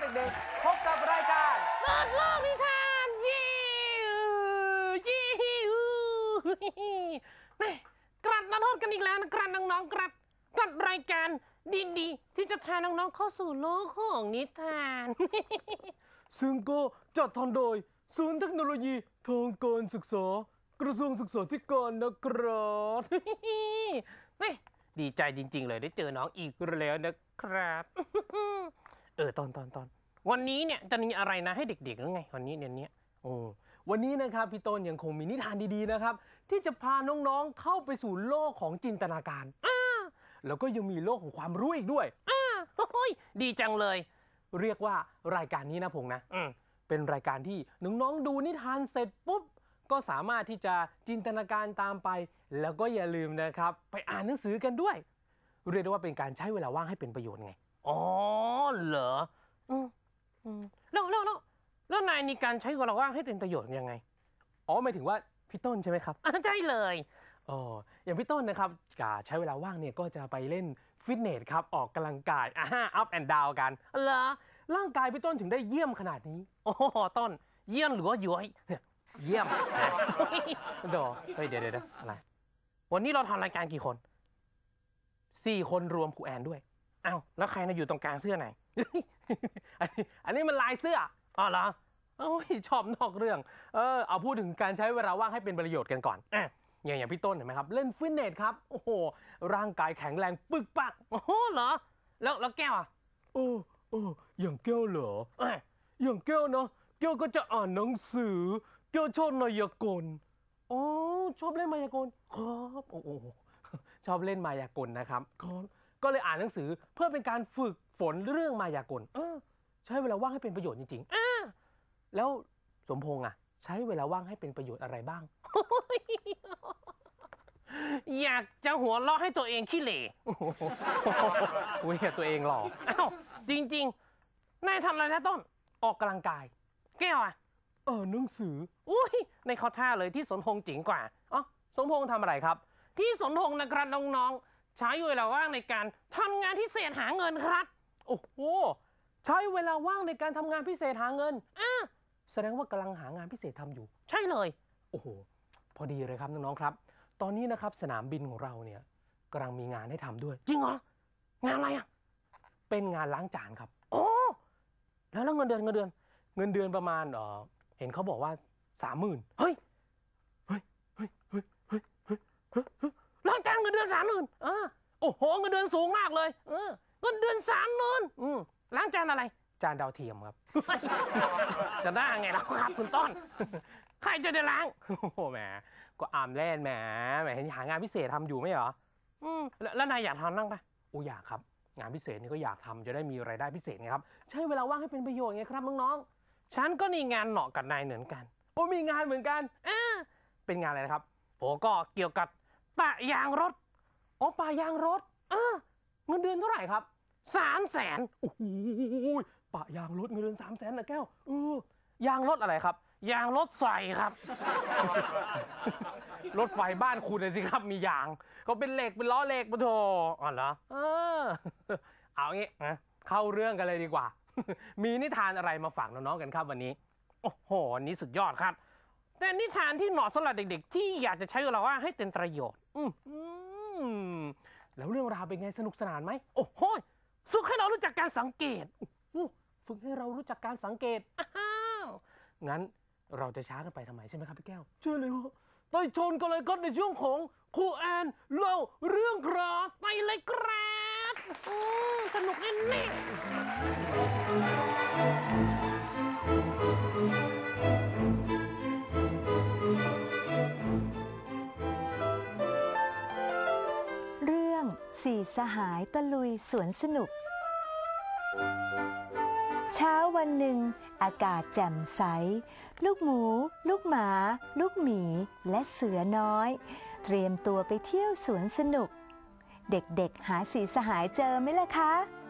เด็กๆพบกับรายการเปิดโลกนิทานนี่กลับมาโทษกันอีกแล้วนะครับน้องๆกับรายการดีๆที่จะพาน้องๆเข้าสู่โลกของนิทานซึ่งก็จัดทำโดยศูนย์เทคโนโลยีทางการศึกษากระทรวงศึกษาธิการนะครับดีใจจริงๆเลยได้เจอน้องอีกแล้วนะครับตอนวันนี้เนี่ยจะมีอะไรนะให้เด็กๆหรือไงวันนี้เนี่ยวันนี้นะครับพี่ต้นยังคงมีนิทานดีๆนะครับที่จะพาน้องๆเข้าไปสู่โลกของจินตนาการแล้วก็ยังมีโลกของความรู้อีกด้วยดีจังเลยเรียกว่ารายการนี้นะพงษ์นะเป็นรายการที่น้องๆดูนิทานเสร็จปุ๊บก็สามารถที่จะจินตนาการตามไปแล้วก็อย่าลืมนะครับไปอ่านหนังสือกันด้วยเรียกได้ว่าเป็นการใช้เวลาว่างให้เป็นประโยชน์ไงอ๋อเหรอแล้วนายมีการใช้เวลาว่างให้เป็นประโยชน์ยังไงหมายถึงว่าพี่ต้นใช่ไหมครับใช่เลยอย่างพี่ต้นนะครับใช้เวลาว่างเนี่ยก็จะไปเล่นฟิตเนสครับออกกำลังกายup and down กันเหรอร่างกายพี่ต้นถึงได้เยี่ยมขนาดนี้โอ้ต้นเยี่ยมหรือว่าย้อยเยี่ยมเดี๋ยวอะไรวันนี้เราทำรายการกี่คน 4 คนรวมครูแอนด้วยอ้าวแล้วใครอยู่ตรงกลางเสื้อไหนอันนี้มันลายเสื้อเหรอชอบนอกเรื่องเอาพูดถึงการใช้เวลาว่างให้เป็นประโยชน์กันก่อนอย่างพี่ต้นเห็นไหมครับเล่นฟิตเนสครับโอ้โหร่างกายแข็งแรงปึกปักเหรอแล้วแก้วอย่างแก้วเหรออย่างแก้วเนาะแก้วก็จะอ่านหนังสือแก้วชอบมายากลชอบเล่นมายากลครับชอบเล่นมายากลนะครับก็เลยอ่านหนังสือเพื่อเป็นการฝึกฝนเรื่องมายากลใช้เวลาว่างให้เป็นประโยชน์จริงๆแล้วสมพงษ์ใช้เวลาว่างให้เป็นประโยชน์อะไรบ้างอยากจะหัวเราะให้ตัวเองขี้เหร่ตัวเองหรอจริงๆนายทำอะไรนะต้นออกกำลังกายแก้วหนังสือในข้อท่าเลยที่สนพงษ์เจ๋งกว่าสมพงษ์ทำอะไรครับพี่สนพงษ์นะครับน้องๆใช้เวลาว่างในการทำงานพิเศษหาเงินครับโอ้โหใช้เวลาว่างในการทำงานพิเศษหาเงินแสดงว่ากำลังหางานพิเศษทำอยู่ใช่เลยโอ้โหพอดีเลยครับน้องๆครับตอนนี้นะครับสนามบินของเราเนี่ยกำลังมีงานให้ทำด้วยจริงเหรองานอะไรเป็นงานล้างจานครับแล้วเงินเดือนประมาณเห็นเขาบอกว่า 30,000 เฮ้ยล้างจานเงินเดือน 30,000โอ้โหเงินเดือนสูงมากเลยเงินเดือน 30,000ล้างจานอะไรจานดาวเทียมครับจะได้ไงล่ะครับคุณต้นใครจะได้ล้างโอ้โหแหมก็อามเล่นแหมเห็นหางานพิเศษทำอยู่ไม่เหรอแล้วนายอยากทำนั่งปะอยากครับงานพิเศษนี่ก็อยากทำจะได้มีรายได้พิเศษไงครับใช้เวลาว่างให้เป็นประโยชน์ไงครับน้องๆฉันก็มีงานเหมาะกับนายเหมือนกันมีงานเหมือนกันเป็นงานอะไรนะครับก็เกี่ยวกับปะยางรถปะยางรถเงินเดือนเท่าไหร่ครับ 300,000 โอ้โหปะยางรถเงินเดือน300,000นะแก้วยางรถอะไรครับยางรถไฟครับรถไฟบ้านคุณเลยสิครับมียางเขาเป็นเหล็กเป็นล้อเหล็กปะโถเหรอเอางี้เข้าเรื่องกันเลยดีกว่ามีนิทานอะไรมาฝากน้องๆกันครับวันนี้โอ้โหนี่สุดยอดครับแต่นิทานที่เหมาะสำหรับเด็กๆที่อยากจะใช้เวลาว่างให้เป็นประโยชน์แล้วเรื่องราวเป็นไงสนุกสนานไหมโอ้โหฝึกให้เรารู้จักการสังเกตฝึกให้เรารู้จักการสังเกตงั้นเราจะช้ากันไปทำไมใช่ไหมครับพี่แก้วใช่เลยไปชนกันเลยก็ในช่วงของครูแอนเล่าเรื่องครับไปเลยครับสนุกแน่เรื่องสี่สหายตะลุยสวนสนุกเช้าวันหนึ่งอากาศแจ่มใสลูกหมูลูกหมาลูกหมีและเสือน้อยเตรียมตัวไปเที่ยวสวนสนุกเด็กๆหาสี่สหายเจอไหมล่ะคะ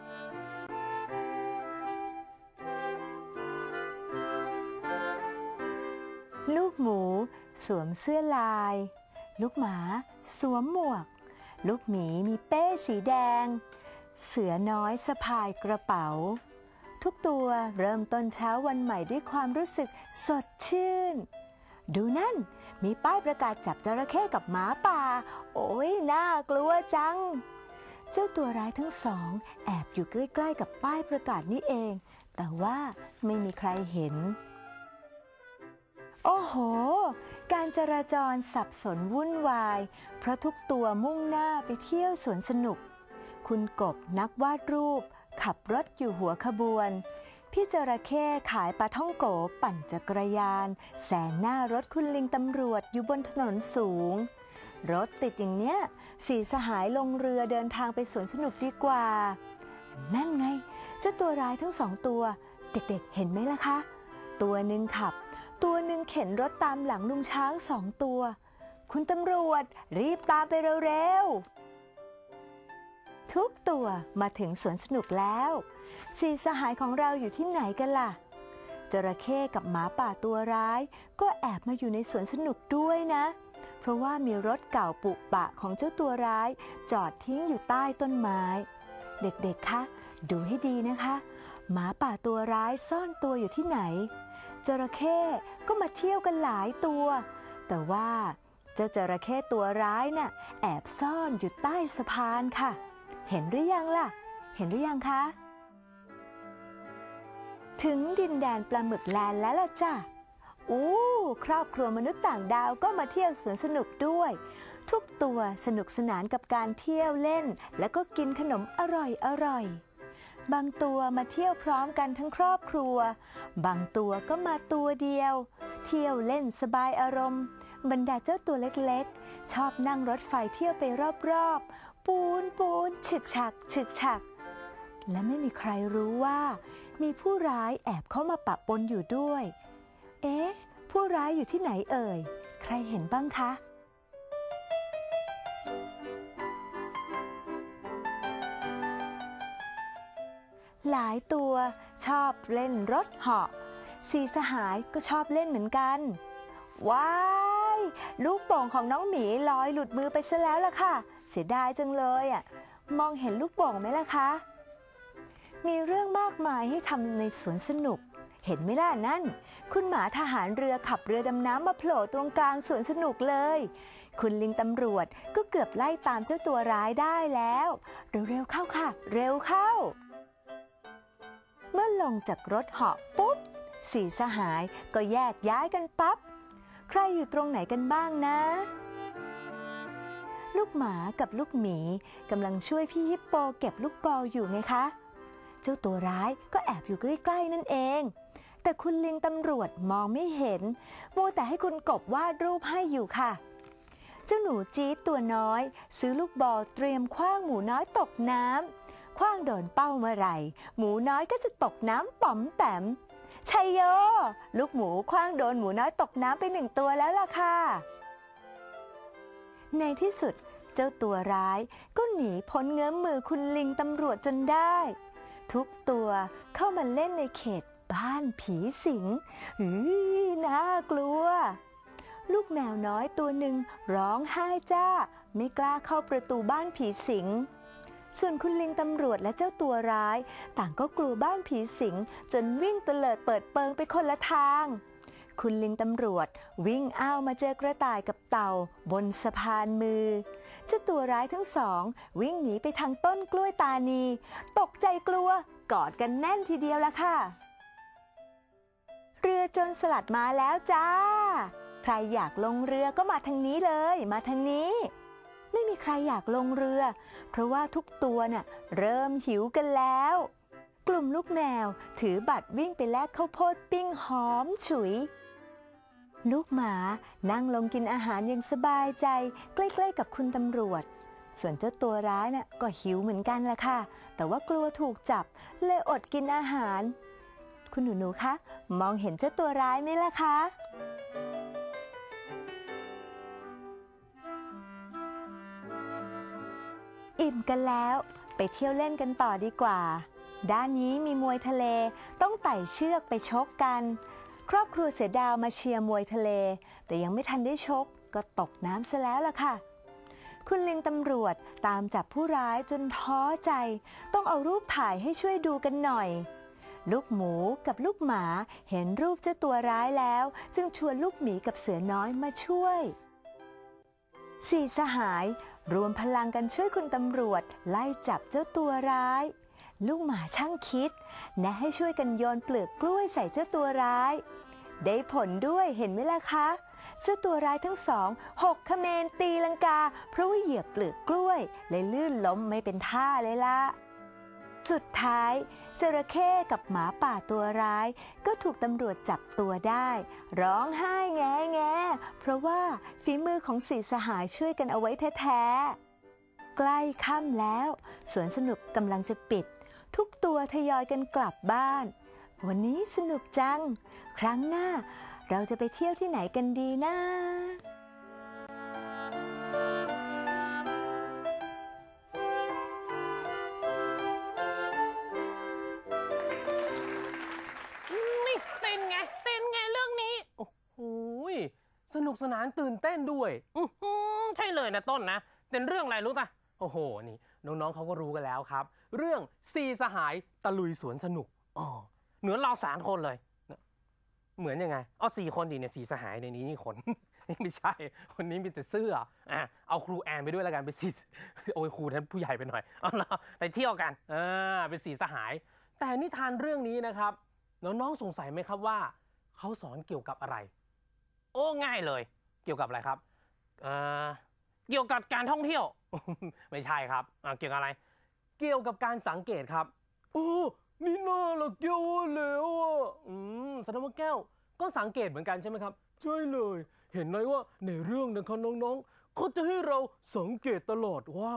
ลูกหมูสวมเสื้อลายลูกหมาสวมหมวกลูกหมีมีเป้สีแดงเสือน้อยสะพายกระเป๋าทุกตัวเริ่มต้นเช้าวันใหม่ด้วยความรู้สึกสดชื่นดูนั่นมีป้ายประกาศจับจระเข้กับหมาป่าโอ้ยน่ากลัวจังเจ้าตัวร้ายทั้งสองแอบอยู่ใกล้ๆกับป้ายประกาศนี้เองแต่ว่าไม่มีใครเห็นโอ้โหการจราจรสับสนวุ่นวายเพราะทุกตัวมุ่งหน้าไปเที่ยวสวนสนุกคุณกบนักวาดรูปขับรถอยู่หัวขบวนพี่จระเข้ขายปลาท่องโกปั่นจักรยานแซงหน้ารถคุณลิงตำรวจอยู่บนถนนสูงรถติดอย่างเนี้ยสี่สหายลงเรือเดินทางไปสวนสนุกดีกว่านั่นไงเจ้าตัวร้ายทั้งสองตัวเด็กๆเห็นไหมล่ะคะตัวหนึ่งขับตัวหนึ่งเข็นรถตามหลังลุงช้างสองตัวคุณตำรวจรีบตามไปเร็วๆทุกตัวมาถึงสวนสนุกแล้วสี่สหายของเราอยู่ที่ไหนกันล่ะจระเข้กับหมาป่าตัวร้ายก็แอบมาอยู่ในสวนสนุกด้วยนะเพราะว่ามีรถเก่าปุปะของเจ้าตัวร้ายจอดทิ้งอยู่ใต้ต้นไม้เด็กๆคะดูให้ดีนะคะหมาป่าตัวร้ายซ่อนตัวอยู่ที่ไหนจระเข้ก็มาเที่ยวกันหลายตัวแต่ว่าเจ้าจระเข้ตัวร้ายน่ะแอบซ่อนอยู่ใต้สะพานค่ะเห็นหรือยังล่ะเห็นหรือยังคะถึงดินแดนปลาหมึกแลนด์แล้วล่ะจ้ะครอบครัวมนุษย์ต่างดาวก็มาเที่ยวสวนสนุกด้วยทุกตัวสนุกสนานกับการเที่ยวเล่นแล้วก็กินขนมอร่อยบางตัวมาเที่ยวพร้อมกันทั้งครอบครัวบางตัวก็มาตัวเดียวเที่ยวเล่นสบายอารมณ์บรรดาเจ้าตัวเล็กๆชอบนั่งรถไฟเที่ยวไปรอบๆปูนฉึกฉักและไม่มีใครรู้ว่ามีผู้ร้ายแอบเข้ามาปะปนอยู่ด้วยผู้ร้ายอยู่ที่ไหนเอ่ยใครเห็นบ้างคะหลายตัวชอบเล่นรถเหาะสี่สหายก็ชอบเล่นเหมือนกันว้ายลูกโป่งของน้องหมีลอยหลุดมือไปซะแล้วล่ะค่ะเสียดายจังเลยมองเห็นลูกโป่งไหมล่ะคะมีเรื่องมากมายให้ทำในสวนสนุกเห็นไหมล่ะนั่นคุณหมาทหารเรือขับเรือดำน้ำมาโผล่ตรงกลางสวนสนุกเลยคุณลิงตำรวจก็เกือบไล่ตามเจ้าตัวร้ายได้แล้วเร็วเข้าค่ะเร็วเข้าเมื่อลงจากรถเหาะปุ๊บสี่สหายก็แยกย้ายกันปั๊บใครอยู่ตรงไหนกันบ้างนะลูกหมากับลูกหมีกำลังช่วยพี่ฮิปโปเก็บลูกบอลอยู่ไงคะเจ้าตัวร้ายก็แอบอยู่ใกล้ๆนั่นเองแต่คุณลิงตำรวจมองไม่เห็นมัวแต่ให้คุณกบวาดรูปให้อยู่ค่ะเจ้าหนูจี๊ดตัวน้อยซื้อลูกบอลเตรียมขว้างหมูน้อยตกน้ำขว้างโดนเป้าเมื่อไหร่หมูน้อยก็จะตกน้ำป๋อมแปมชัยโยลูกหมูขว้างโดนหมูน้อยตกน้ำไป1 ตัวแล้วล่ะค่ะในที่สุดเจ้าตัวร้ายก็หนีพ้นเงื้อมมือคุณลิงตำรวจจนได้ทุกตัวเข้ามาเล่นในเขตบ้านผีสิงน่ากลัวลูกแมวน้อยตัวหนึ่งร้องไห้จ้าไม่กล้าเข้าประตูบ้านผีสิงส่วนคุณลิงตำรวจและเจ้าตัวร้ายต่างก็กลัวบ้านผีสิงจนวิ่งเตลิดเปิดเปิงไปคนละทางคุณลิงตำรวจวิ่งอ้าวมาเจอกระต่ายกับเต่าบนสะพานมือเจ้าตัวร้ายทั้งสองวิ่งหนีไปทางต้นกล้วยตานีตกใจกลัวกอดกันแน่นทีเดียวละค่ะเรือโจรสลัดมาแล้วจ้าใครอยากลงเรือก็มาทางนี้เลยมาทางนี้ไม่มีใครอยากลงเรือเพราะว่าทุกตัวน่ะเริ่มหิวกันแล้วกลุ่มลูกแมวถือบัตรวิ่งไปแลกข้าวโพดปิ้งหอมฉุยลูกหมานั่งลงกินอาหารอย่างสบายใจใกล้ๆกับคุณตำรวจส่วนเจ้าตัวร้ายน่ะก็หิวเหมือนกันล่ะค่ะแต่ว่ากลัวถูกจับเลยอดกินอาหารคุณหนูๆคะมองเห็นเจ้าตัวร้ายไหมล่ะคะอิ่มกันแล้วไปเที่ยวเล่นกันต่อดีกว่าด้านนี้มีมวยทะเลต้องไต่เชือกไปชกกันครอบครัวเสือดาวมาเชียร์มวยทะเลแต่ยังไม่ทันได้ชกก็ตกน้ำซะแล้วล่ะค่ะคุณลิงตำรวจตามจับผู้ร้ายจนท้อใจต้องเอารูปถ่ายให้ช่วยดูกันหน่อยลูกหมูกับลูกหมาเห็นรูปเจ้าตัวร้ายแล้วจึงชวนลูกหมีกับเสือน้อยมาช่วยสี่สหายรวมพลังกันช่วยคุณตำรวจไล่จับเจ้าตัวร้ายลูกหมาช่างคิดแนะให้ช่วยกันโยนเปลือกกล้วยใส่เจ้าตัวร้ายได้ผลด้วยเห็นไหมล่ะคะเจ้าตัวร้ายทั้งสองหกเขมรตีลังกาเพราะว่าเหยียบเปลือกกล้วยเลยลื่นล้มไม่เป็นท่าเลยล่ะสุดท้ายจระเข้กับหมาป่าตัวร้ายก็ถูกตำรวจจับตัวได้ร้องไห้แง่เพราะว่าฝีมือของสี่สหายช่วยกันเอาไว้แท้ๆใกล้ค่ำแล้วสวนสนุกกำลังจะปิดทุกตัวทยอยกันกลับบ้านวันนี้สนุกจังครั้งหน้าเราจะไปเที่ยวที่ไหนกันดีนะนี่เต้นไงเรื่องนี้โอ้โหสนุกสนานตื่นเต้นด้วยใช่เลยนะต้นนะเป็นเรื่องอะไรรู้ป่ะโอ้โหนี่น้องๆเขาก็รู้กันแล้วครับเรื่องสี่สหายตะลุยสวนสนุกเหมือนเรา3 คนเลยเหมือนยังไง4 คนดิเนี่ย4 สหายในนี้นี่คน ไม่ใช่คนนี้มีแต่เสื้อเอาครูแอนไปด้วยแล้วกันเป็นโอ้ยครูท่านผู้ใหญ่ไปหน่อยเอาละไปเที่ยวกันเป็น4 สหายแต่นิทานเรื่องนี้นะครับน้องๆสงสัยไหมครับว่าเขาสอนเกี่ยวกับอะไรโอ้ง่ายเลยเกี่ยวกับอะไรครับเกี่ยวกับการท่องเที่ยว ไม่ใช่ครับเกี่ยวกับอะไรเกี่ยวกับการสังเกตครับนี่น่าละแก้วแล้วแสดงว่าแก้วก็สังเกตเหมือนกันใช่ไหมครับใช่เลยเห็นไหมว่าในเรื่องนะครับน้องๆเขาจะให้เราสังเกตตลอดว่า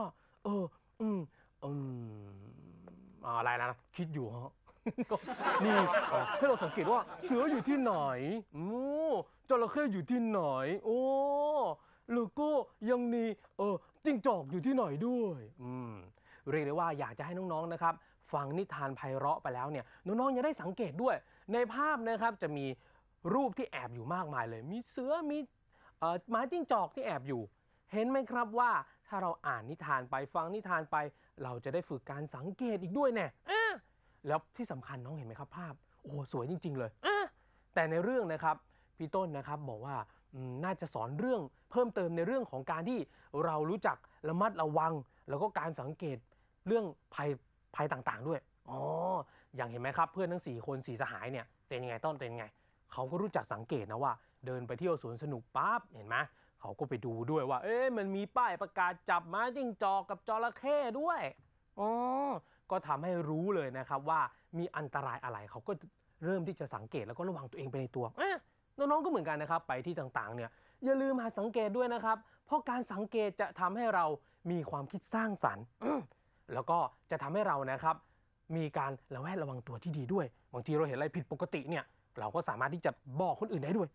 อะไรนะคิดอยู่ฮะ นี่ให้เราสังเกตว่าเสืออยู่ที่ไหนจระเข้อยู่ที่ไหนแล้วก็ยังมีจิ้งจอกอยู่ที่ไหนด้วยเรียกได้ว่าอยากจะให้น้องๆนะครับฟังนิทานไพเราะไปแล้วเนี่ยน้องๆยังได้สังเกตด้วยในภาพนะครับจะมีรูปที่แอบอยู่มากมายเลยมีเสือมีหมาจิ้งจอกที่แอบอยู่เห็นไหมครับว่าถ้าเราอ่านนิทานไปฟังนิทานไปเราจะได้ฝึกการสังเกตอีกด้วยเนี่ยแล้วที่สำคัญน้องเห็นไหมครับภาพโอ้สวยจริงๆเลยแต่ในเรื่องนะครับพี่ต้นนะครับบอกว่าน่าจะสอนเรื่องเพิ่มเติมในเรื่องของการที่เรารู้จักระมัดระวังแล้วก็การสังเกตเรื่องภัยต่างๆด้วยอย่างเห็นไหมครับเพื่อนทั้ง4 คน4 สหายเนี่ยเป็นยังไงต้นเป็นยังไงเขาก็รู้จักสังเกตนะว่าเดินไปเที่ยวสวนสนุกปั๊บเห็นไหมเขาก็ไปดูด้วยว่ามันมีป้ายประกาศจับม้าจิ้งจอกกับจระเข้ด้วยก็ทำให้รู้เลยนะครับว่ามีอันตรายอะไรเขาก็เริ่มที่จะสังเกตแล้วก็ระวังตัวเองไปในตัวน้องๆก็เหมือนกันนะครับไปที่ต่างๆเนี่ยอย่าลืมหาสังเกตด้วยนะครับเพราะการสังเกตจะทำให้เรามีความคิดสร้างสรรค์แล้วก็จะทำให้เรานะครับมีการระแวดระวังตัวที่ดีด้วยบางทีเราเห็นอะไรผิดปกติเนี่ยเราก็สามารถที่จะบอกคนอื่นได้ด้วย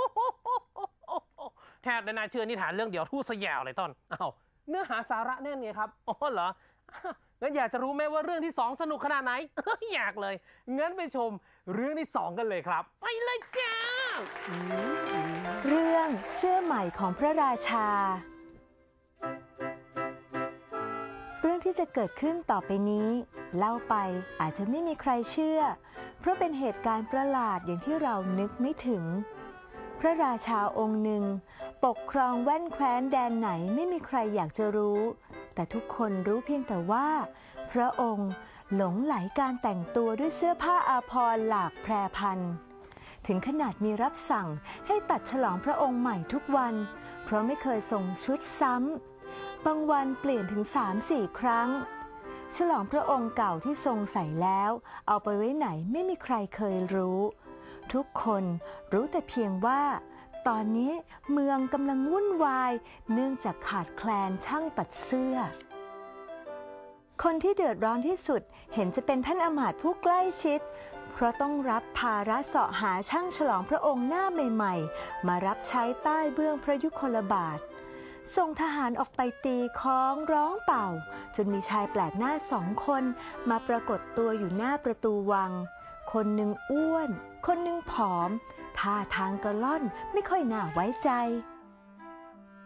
แทบจะน่าเชื่อนิทานเรื่องเดียวทู่สยาวเลยต้นเนื้อหาสาระแน่นไงครับเหรองั้นอยากจะรู้ไหมว่าเรื่องที่2สนุกขนาดไหน อยากเลยงั้นไปชมเรื่องที่2กันเลยครับไปเลยจ้าเรื่องเสื้อใหม่ของพระราชาเรื่องที่จะเกิดขึ้นต่อไปนี้เล่าไปอาจจะไม่มีใครเชื่อเพราะเป็นเหตุการณ์ประหลาดอย่างที่เรานึกไม่ถึงพระราชาองค์หนึ่งปกครองแว่นแคว้นแดนไหนไม่มีใครอยากจะรู้แต่ทุกคนรู้เพียงแต่ว่าพระองค์หลงไหลการแต่งตัวด้วยเสื้อผ้าอาภรณ์หลากแพรพันถึงขนาดมีรับสั่งให้ตัดฉลองพระองค์ใหม่ทุกวันเพราะไม่เคยส่งชุดซ้ำบางวันเปลี่ยนถึง 3-4 ครั้งฉลองพระองค์เก่าที่ทรงใส่แล้วเอาไปไว้ไหนไม่มีใครเคยรู้ทุกคนรู้แต่เพียงว่าตอนนี้เมืองกำลังวุ่นวายเนื่องจากขาดแคลนช่างตัดเสื้อคนที่เดือดร้อนที่สุดเห็นจะเป็นท่านอมาตย์ผู้ใกล้ชิดเพราะต้องรับภาระเสาะหาช่างฉลองพระองค์หน้าใหม่ๆมารับใช้ใต้เบื้องพระยุคลบาทส่งทหารออกไปตีค้องร้องเป่าจนมีชายแปลกหน้า2 คนมาปรากฏตัวอยู่หน้าประตูวังคนหนึ่งอ้วนคนหนึ่งผอมท่าทางกระล่อนไม่ค่อยน่าไว้ใจ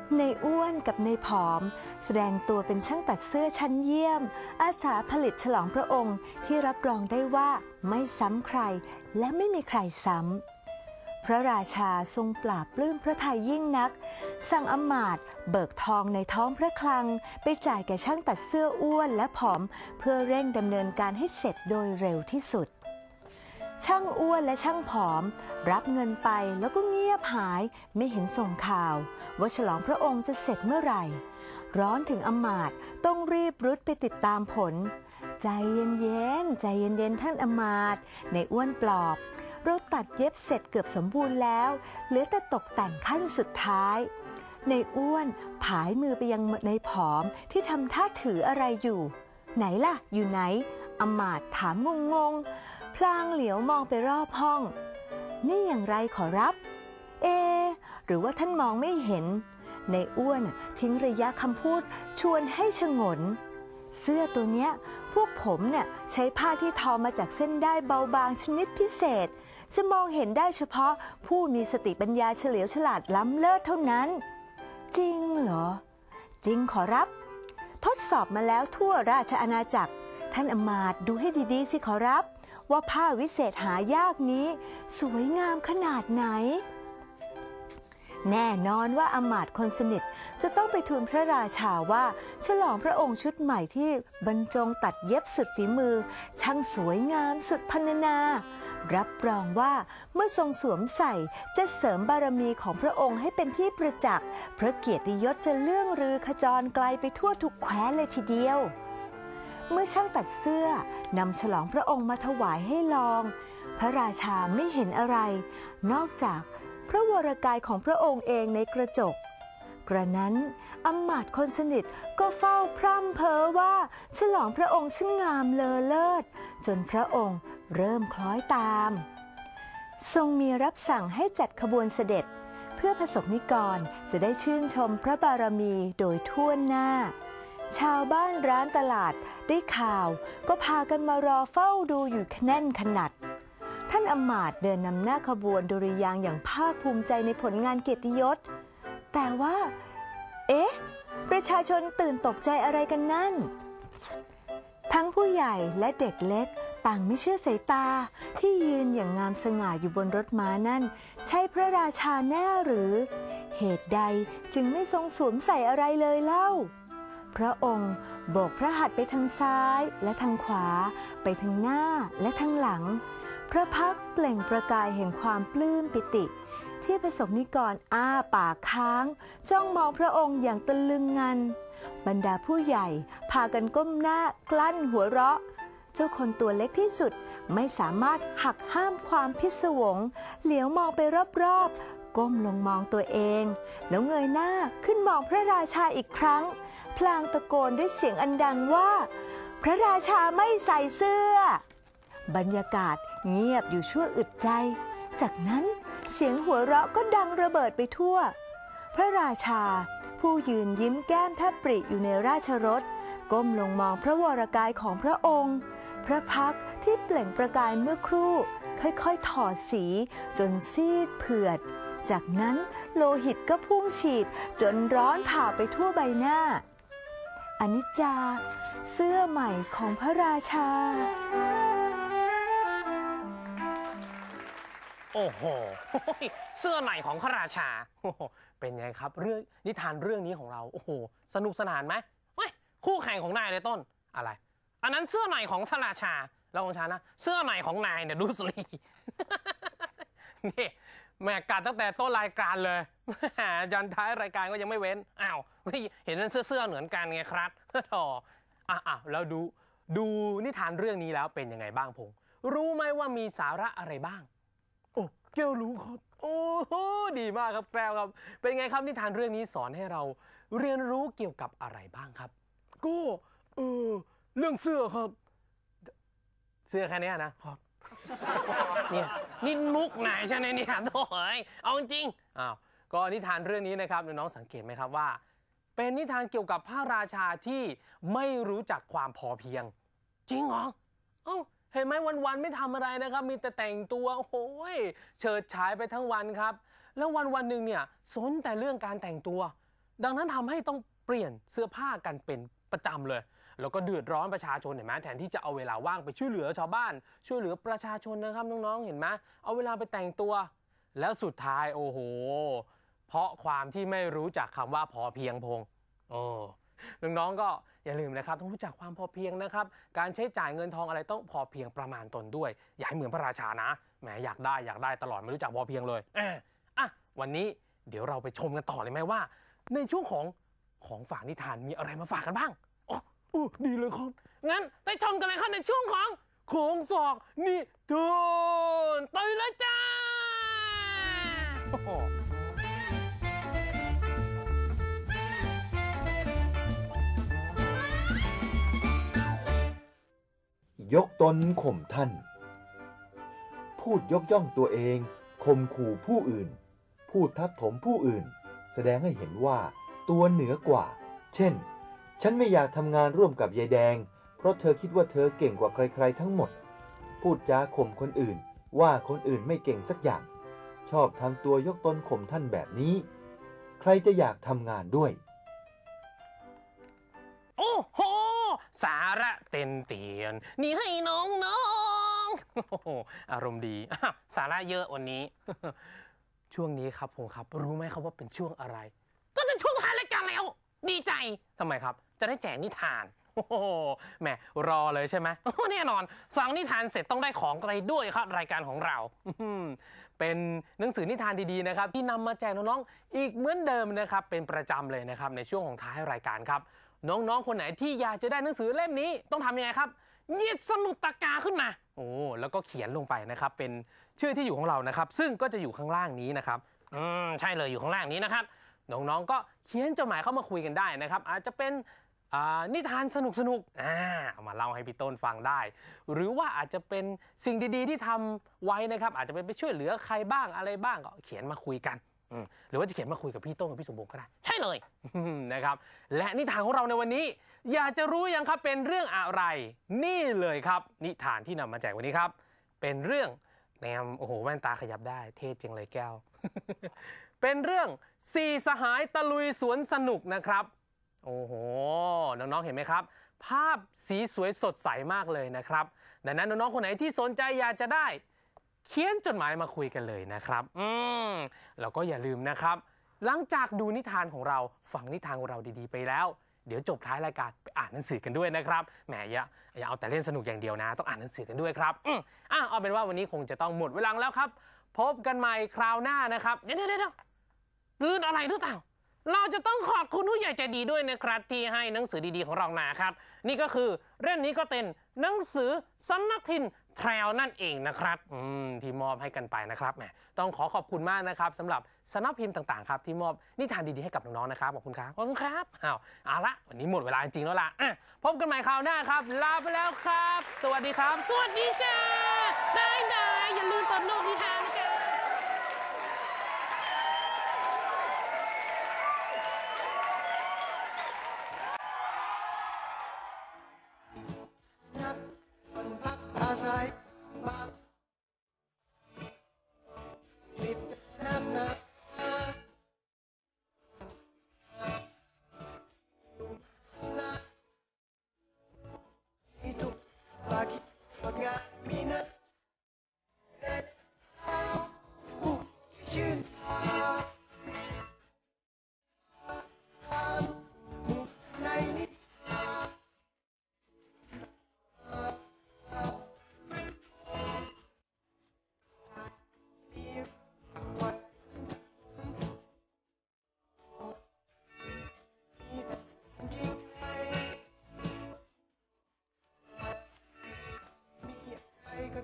ในอ้วนกับในผอมแสดงตัวเป็นช่างตัดเสื้อชั้นเยี่ยมอาสาผลิตฉลองพระองค์ที่รับรองได้ว่าไม่ซ้ำใครและไม่มีใครซ้ำพระราชาทรงปราบปลื้มพระทัยยิ่งนักสั่งอำมาตย์เบิกทองในท้องพระคลังไปจ่ายแก่ช่างตัดเสื้ออ้วนและผอมเพื่อเร่งดำเนินการให้เสร็จโดยเร็วที่สุดช่างอ้วนและช่างผอมรับเงินไปแล้วก็เงียบหายไม่เห็นส่งข่าวว่าฉลองพระองค์จะเสร็จเมื่อไหร่ร้อนถึงอำมาตย์ต้องรีบรุดไปติดตามผลใจเย็นๆใจเย็นๆท่านอำมาตย์ในอ้วนปลอบเราตัดเย็บเสร็จเกือบสมบูรณ์แล้วเหลือแต่ตกแต่งขั้นสุดท้ายในอ้วนผายมือไปยังในผอมที่ทำท่าถืออะไรอยู่ไหนล่ะอยู่ไหนอำมาตย์ถามงงพลางเหลียวมองไปรอบห้องนี่อย่างไรขอรับหรือว่าท่านมองไม่เห็นในอ้วนทิ้งระยะคำพูดชวนให้ชงนเสื้อตัวเนี้ยพวกผมเนี่ยใช้ผ้าที่ทอมาจากเส้นด้ายเบาบางชนิดพิเศษจะมองเห็นได้เฉพาะผู้มีสติปัญญาเฉลียวฉลาดล้ำเลิศเท่านั้นจริงเหรอจริงขอรับทดสอบมาแล้วทั่วราชอาณาจักรท่านอมาตย์ดูให้ดีๆสิขอรับว่าผ้าวิเศษหายากนี้สวยงามขนาดไหนแน่นอนว่าอมาตย์คนสนิทจะต้องไปทูลพระราชาว่าฉลองพระองค์ชุดใหม่ที่บรรจงตัดเย็บสุดฝีมือช่างสวยงามสุดพรรณนารับรองว่าเมื่อทรงสวมใส่จะเสริมบารมีของพระองค์ให้เป็นที่ประจักษ์พระเกียรติยศจะเลื่องลือขจรไกลไปทั่วทุกแคว้นเลยทีเดียวเมื่อช่างตัดเสื้อนำฉลองพระองค์มาถวายให้ลองพระราชาไม่เห็นอะไรนอกจากพระวรกายของพระองค์เองในกระจกกระนั้นอำมาตย์คนสนิทก็เฝ้าพร่ำเพ้อว่าฉลองพระองค์ช่างงามเลอเลิศจนพระองค์เริ่มคล้อยตามทรงมีรับสั่งให้จัดขบวนเสด็จเพื่อประสบนิกรจะได้ชื่นชมพระบารมีโดยทั่วหน้าชาวบ้านร้านตลาดได้ข่าวก็พากันมารอเฝ้าดูอยู่แน่นขนาดท่านอำมาตย์เดินนำหน้าขบวนดุริยางค์อย่างภาคภูมิใจในผลงานเกียรติยศแต่ว่าประชาชนตื่นตกใจอะไรกันนั่นทั้งผู้ใหญ่และเด็กเล็กต่างไม่เชื่อสายตาที่ยืนอย่างงามสง่าอยู่บนรถม้านั่นใช่พระราชาแน่หรือเหตุใดจึงไม่ทรงสวมใส่อะไรเลยเล่าพระองค์โบกพระหัตถ์ไปทางซ้ายและทางขวาไปทางหน้าและทางหลังพระพักตร์เปล่งประกายแห่งความปลื้มปิติที่ประสบนิกรอ้าปากค้างจ้องมองพระองค์อย่างตะลึงงันบรรดาผู้ใหญ่พากันก้มหน้ากลั้นหัวเราะเจ้าคนตัวเล็กที่สุดไม่สามารถหักห้ามความพิศวงเหลียวมองไปรอบๆก้มลงมองตัวเองแล้วเงยหน้าขึ้นมองพระราชาอีกครั้งพลางตะโกนด้วยเสียงอันดังว่าพระราชาไม่ใส่เสื้อบรรยากาศเงียบอยู่ชั่วอึดใจจากนั้นเสียงหัวเราะก็ดังระเบิดไปทั่วพระราชาผู้ยืนยิ้มแก้มแทบปริอยู่ในราชรถก้มลงมองพระวรกายของพระองค์พระพักตร์ที่เปล่งประกายเมื่อครู่ค่อยๆถอดสีจนซีดเผือดจากนั้นโลหิตก็พุ่งฉีดจนร้อนผ่าไปทั่วใบหน้าอนิจจาเสื้อใหม่ของพระราชาโอ้โหเสื้อใหม่ของพระราชาเป็นไงครับเรื่องนิทานเรื่องนี้ของเราโอ้โหสนุกสนานไหมคู่แข่งของนายเลยต้นอะไรอันนั้นเสื้อใหม่ของพระราชาแล้วของฉันนะเสื้อใหม่ของนายเนี่ยดูสินี่แม่กัดตั้งแต่ต้นรายการเลยยันท้ายรายการก็ยังไม่เว้นอ้าวเห็นนั่นเสื้อเหมือนกันไงครับต่อแล้วดูนิทานเรื่องนี้แล้วเป็นยังไงบ้างพงษ์รู้ไหมว่ามีสาระอะไรบ้างโอ้แก้วรู้ครับโอ้โหดีมากครับแก้วครับเป็นไงครับนิทานเรื่องนี้สอนให้เราเรียนรู้เกี่ยวกับอะไรบ้างครับก็เรื่องเสื้อครับเสื้อแค่นี้นะครับเนี่ยนี่มุกไหนใช่ไหมเนี่ยโถ่เอาจริงก็นิทานเรื่องนี้นะครับน้องสังเกตไหมครับว่าเป็นนิทานเกี่ยวกับพระราชาที่ไม่รู้จักความพอเพียงจริงเหรอเห็นไหมวันๆไม่ทำอะไรนะครับมีแต่แต่งตัวโอ้โหเฉิดฉายไปทั้งวันครับแล้ววันหนึ่งเนี่ยสนแต่เรื่องการแต่งตัวดังนั้นทำให้ต้องเปลี่ยนเสื้อผ้ากันเป็นประจำเลยแล้วก็เดือดร้อนประชาชนเห็นไหมแทนที่จะเอาเวลาว่างไปช่วยเหลือชาวบ้านช่วยเหลือประชาชนนะครับน้องๆเห็นไหมเอาเวลาไปแต่งตัวแล้วสุดท้ายโอ้โหเพราะความที่ไม่รู้จักคำว่าพอเพียงพงน้องๆก็อย่าลืมนะครับต้องรู้จักความพอเพียงนะครับการใช้จ่ายเงินทองอะไรต้องพอเพียงประมาณตนด้วยอย่าให้เหมือนพระราชานะแหมอยากได้ตลอดไม่รู้จักพอเพียงเลยวันนี้เดี๋ยวเราไปชมกันต่อเลยไหมว่าในช่วงของฝากนิทานมีอะไรมาฝากกันบ้างดีเลยครับงั้นไปชมกันเลยครับในช่วงของสอกนิทานตื่นเลยจ้ายกตนข่มท่านพูดยกย่องตัวเองข่มขู่ผู้อื่นพูดทับถมผู้อื่นแสดงให้เห็นว่าตัวเหนือกว่าเช่นฉันไม่อยากทำงานร่วมกับยายแดงเพราะเธอคิดว่าเธอเก่งกว่าใครๆทั้งหมดพูดจาข่มคนอื่นว่าคนอื่นไม่เก่งสักอย่างชอบทำตัวยกตนข่มท่านแบบนี้ใครจะอยากทำงานด้วยโอ้โหสาระเต็มเตียนนี่ให้น้องๆอารมณ์ดีสาระเยอะวันนี้ ช่วงนี้ครับผมครับรู้ไหมครับว่าเป็นช่วงอะไรก็จะช่วงท้ายรายการแล้วดีใจทำไมครับจะได้แจกนิทานโอ้โหแหมรอเลยใช่ไหมแน่นอนสั่งนิทานเสร็จต้องได้ของอะไรด้วยครับรายการของเราเป็นหนังสือนิทานดีๆนะครับที่นำมาแจกน้องๆอีกเหมือนเดิมนะครับเป็นประจำเลยนะครับในช่วงของท้ายรายการครับน้องๆคนไหนที่อยากจะได้หนังสือเล่มนี้ต้องทำยังไงครับยืดสมุดปากกาขึ้นมาแล้วก็เขียนลงไปนะครับเป็นชื่อที่อยู่ของเรานะครับซึ่งก็จะอยู่ข้างล่างนี้นะครับใช่เลยอยู่ข้างล่างนี้นะครับน้องๆก็เขียนจดหมายเข้ามาคุยกันได้นะครับอาจจะเป็นนิทานสนุกเอามาเล่าให้พี่ต้นฟังได้หรือว่าอาจจะเป็นสิ่งดีๆที่ทำไว้นะครับอาจจะไปช่วยเหลือใครบ้างอะไรบ้างก็เขียนมาคุยกันหรือว่าจะเขียนมาคุยกับพี่ต้นกับพี่สมบูรณ์ก็ได้ใช่เลยนะครับและนิทานของเราในวันนี้อยากจะรู้ยังครับเป็นเรื่องอะไรนี่เลยครับนิทานที่นำมาแจกวันนี้ครับเป็นเรื่องแนมโอ้โหแว่นตาขยับได้เท่จังเลยแก้ว เป็นเรื่องสี่สหายตะลุยสวนสนุกนะครับโอ้โหน้องๆเห็นไหมครับภาพสีสวยสดใสมากเลยนะครับดังนั้นน้องๆคนไหนที่สนใจอยากจะได้เขียนจดหมายมาคุยกันเลยนะครับแล้วก็อย่าลืมนะครับหลังจากดูนิทานของเราฟังนิทานของเราดีๆไปแล้วเดี๋ยวจบท้ายรายการไปอ่านหนังสือกันด้วยนะครับแหมอย่าเอาแต่เล่นสนุกอย่างเดียวนะต้องอ่านหนังสือกันด้วยครับเอาเป็นว่าวันนี้คงจะต้องหมดเวลาแล้วครับพบกันใหม่คราวหน้านะครับเดี๋ยวลื่นอะไรหรือเปล่าเราจะต้องขอบคุณผู้ใหญ่ใจดีด้วยนะครับที่ให้หนังสือดีๆของเรามาครับนี่ก็คือเล่มนี้ก็เป็นหนังสือสำนักพิมพ์แทรวนั่นเองนะครับที่มอบให้กันไปนะครับแหมต้องขอบคุณมากนะครับสำหรับสำนักพิมพ์ต่างๆครับที่มอบนิทานดีๆให้กับน้องๆนะครับขอบคุณครับขอบคุณครับเอาละวันนี้หมดเวลาจริงๆแล้วล่ะพบกันใหม่คราวหน้าครับลาไปแล้วครับสวัสดีครับสวัสดีจ้าได้อย่าลืมตดนกนิทานนะจ๊ะ Hidup bagi warga Minang